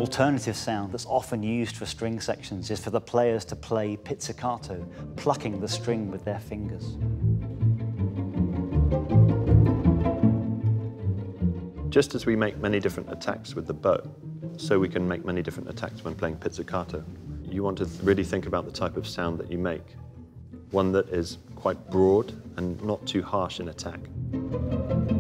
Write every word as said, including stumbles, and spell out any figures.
alternative sound that's often used for string sections is for the players to play pizzicato, plucking the string with their fingers. Just as we make many different attacks with the bow, so we can make many different attacks when playing pizzicato. You want to really think about the type of sound that you make. One that is quite broad and not too harsh in attack.